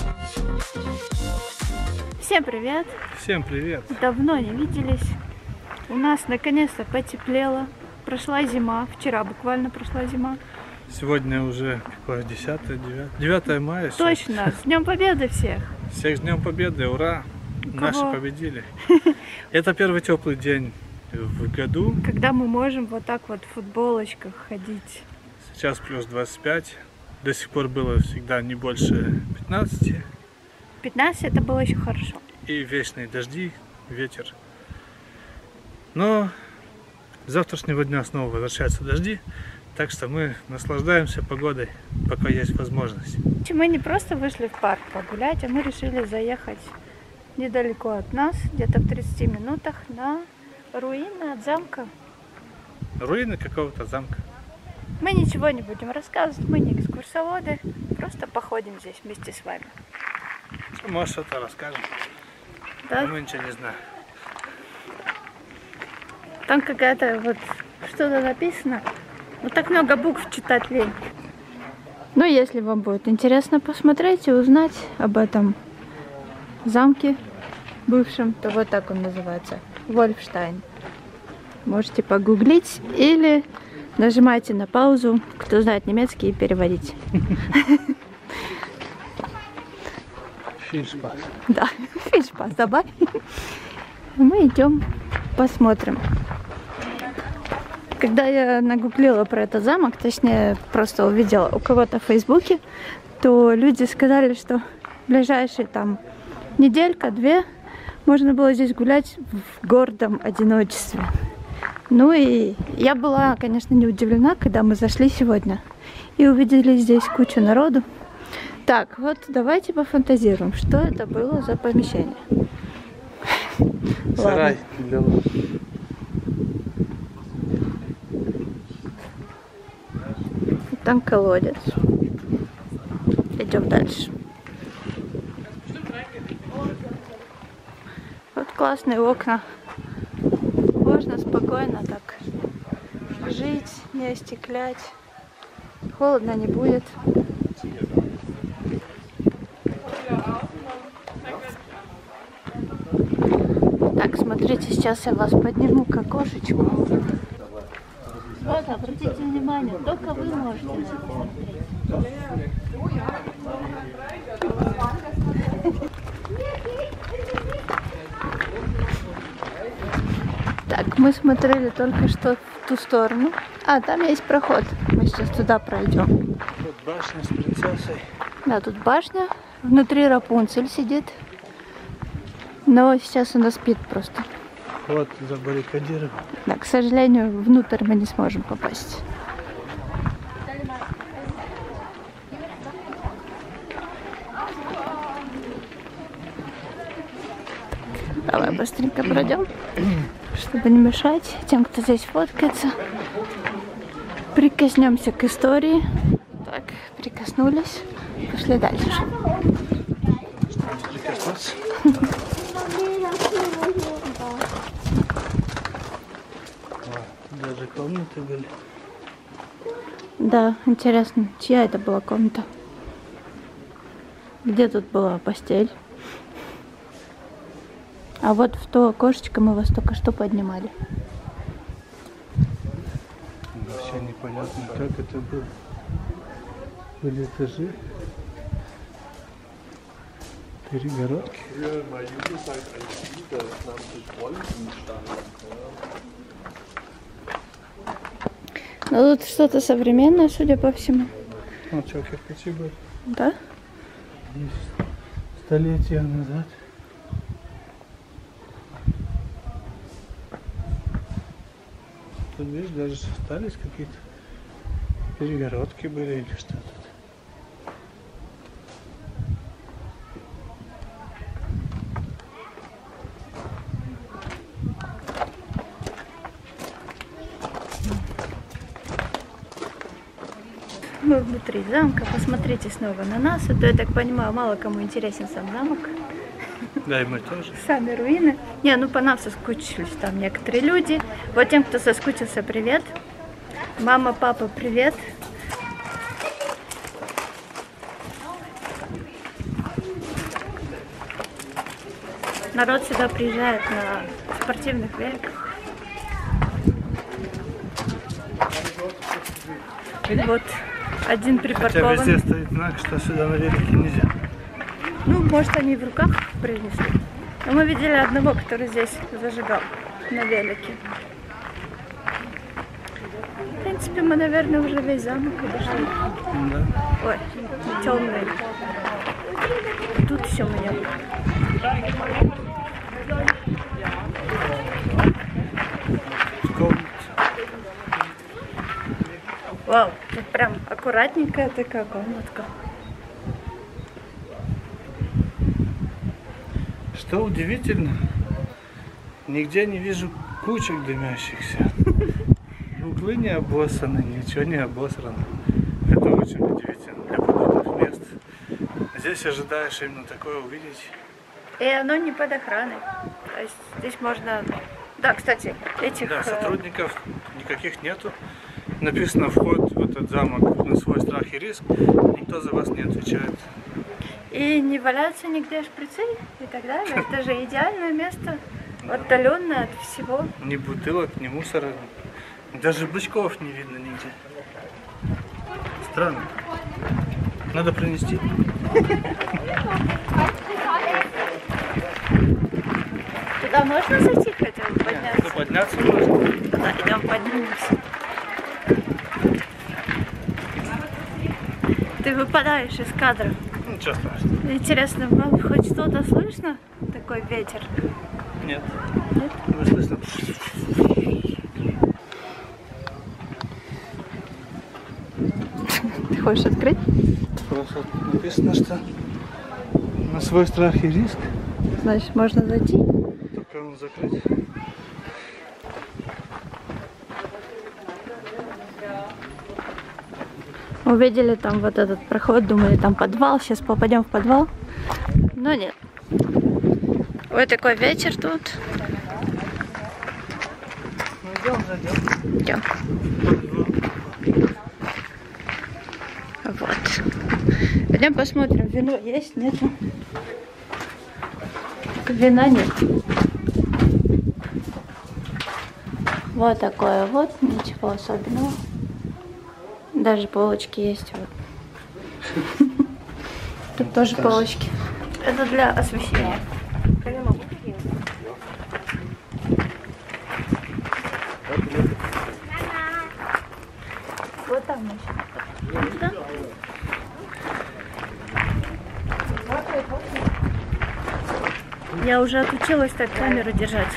Всем привет! Всем привет! Давно не виделись. У нас наконец-то потеплело. Прошла зима. Вчера буквально прошла зима. Сегодня уже какое 9 мая. Точно! С Днем Победы всех! Всех с Днем Победы! Ура! Наши победили! Это первый теплый день в году. Когда мы можем вот так вот в футболочках ходить. Сейчас плюс 25. До сих пор было всегда не больше 15. 15 это было еще хорошо. И вечные дожди, ветер. Но с завтрашнего дня снова возвращаются дожди. Так что мы наслаждаемся погодой, пока есть возможность. Мы не просто вышли в парк погулять, а мы решили заехать недалеко от нас, где-то в 30 минутах, на руины от замка. Руины какого-то замка. Мы ничего не будем рассказывать, мы не экскурсоводы, просто походим здесь вместе с вами. Может, что-то расскажем. Да? Но мы ничего не знаем. Там какая-то вот что-то написано. Вот так много букв читать лень. Но если вам будет интересно посмотреть и узнать об этом замке бывшем, то вот так он называется. Вольфштайн. Можете погуглить или нажимайте на паузу, кто знает немецкий, и переводить. Фильшпас. Да, фильшпас, добавь. Мы идем, посмотрим. Когда я нагуглила про этот замок, точнее, просто увидела у кого-то в Фейсбуке, то люди сказали, что в ближайшие там неделька-две можно было здесь гулять в гордом одиночестве. Ну и я была, конечно, не удивлена, когда мы зашли сегодня и увидели здесь кучу народу. Так, вот давайте пофантазируем, что это было за помещение. Сарай для лука. Там колодец. Идем дальше. Вот классные окна. Можно спокойно так жить, не остеклять. Холодно не будет. Так, смотрите, сейчас я вас подниму к окошечку. Вот, обратите внимание, только вы можете посмотреть. Так, мы смотрели только что в ту сторону. А, там есть проход. Мы сейчас туда пройдем. Вот башня с принцессой. Да, тут башня. Внутри Рапунцель сидит. Но сейчас она спит просто. Вот забаррикадирован. Да, к сожалению, внутрь мы не сможем попасть. Давай быстренько пройдем, чтобы не мешать тем, кто здесь фоткается. Прикоснемся к истории. Так, прикоснулись. Пошли дальше. Прикоснуться. Даже комнаты были. Да, интересно, чья это была комната? Где тут была постель? А вот в то окошечко мы вас только что поднимали. Вообще непонятно, как это было. Были этажи. Перегородки. Ну тут что-то современное, судя по всему. Вот что, кирпичи были. Да? Столетия назад. Тут, видишь, даже остались какие-то перегородки были или что-то. Мы внутри замка. Посмотрите снова на нас. А то, я так понимаю, мало кому интересен сам замок. Да, и мы тоже. Сами руины. Не, ну по нам соскучились там некоторые люди. Вот тем, кто соскучился, привет. Мама, папа, привет. Народ сюда приезжает на спортивных великах. Вот один Хотя припаркован. везде стоит знак, что сюда на велике нельзя. Ну, может, они в руках принесли. Но мы видели одного, который здесь зажигал на велике. В принципе, мы, наверное, уже весь замок обошли. Да. Ой, темный. Тут все мне. Вау, тут прям аккуратненькая такая комнатка. Что удивительно, нигде не вижу кучек дымящихся. Углы не обоссаны, ничего не обосрано. Это очень удивительно для подобных мест. Здесь ожидаешь именно такое увидеть. И оно не под охраной. То есть здесь можно... Да, кстати, этих... Да, сотрудников никаких нету. Написано вход в этот замок на свой страх и риск. Никто за вас не отвечает. И не валяются нигде шприцы и так далее. Это же идеальное место, отдаленное от всего. Ни бутылок, ни мусора. Даже бычков не видно нигде. Странно. Надо принести. Туда можно зайти хотя бы подняться? Туда подняться можно. Туда идем поднимемся. Ты выпадаешь из кадра. Ничего страшного. Интересно, вам хоть что-то слышно? Такой ветер? Нет. Нет? Не слышно. Ты хочешь открыть? Просто написано, что на свой страх и риск. Значит, можно зайти? Только он закрыть. Увидели там вот этот проход, думали, там подвал, сейчас попадем в подвал. Но нет. Вот такой вечер тут. Ну идем, зайдем. Идем. Вот. Пойдем посмотрим, вино есть, нету. Вина нет. Вот такое вот, ничего особенного. Даже полочки есть. Вот. Тут тоже полочки. Это для освещения. Вот там еще. Да? Я уже отучилась так камеру держать.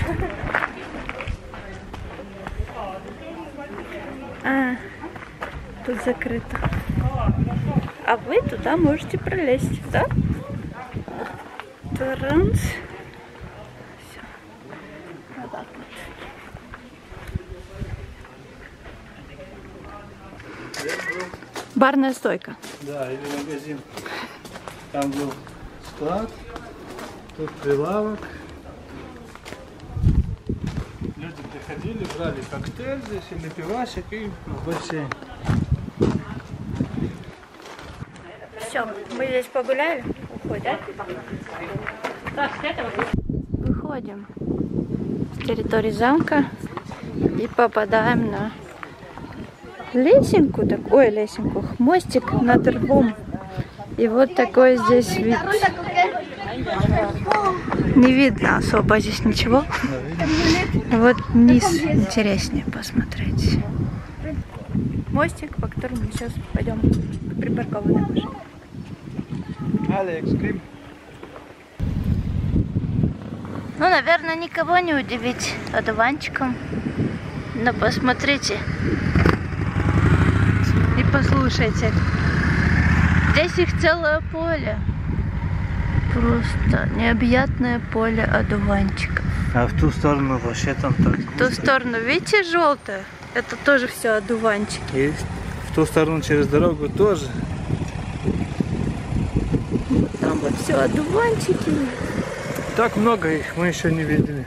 Тут закрыто. А вы туда можете пролезть, да? Транс. Все. Вот так вот. Барная стойка. Да, или магазин. Там был склад, тут прилавок. Люди приходили, брали коктейль здесь или пивасик и в бассейн. Все, мы здесь погуляли, уходим. Выходим с территории замка и попадаем на лесенку, ой, лесенку, мостик над рвом. И вот такой здесь вид. Не видно особо здесь ничего. Вот вниз интереснее посмотреть. Мостик, по которому мы сейчас пойдем к припаркованной машине. Алекс, Крим. Ну, наверное, никого не удивить одуванчиком. Но посмотрите и послушайте. Здесь их целое поле. Просто необъятное поле одуванчиков. А в ту сторону вообще там так. В ту сторону, видите, желтое? Это тоже все одуванчики. Есть. В ту сторону через дорогу тоже. Там вот все одуванчики. Так много их мы еще не видели.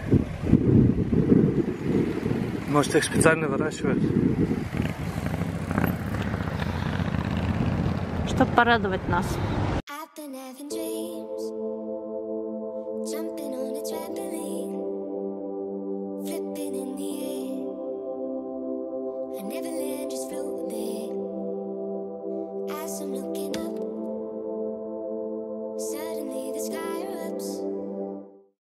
Может, их специально выращивают? Чтобы порадовать нас. I've been having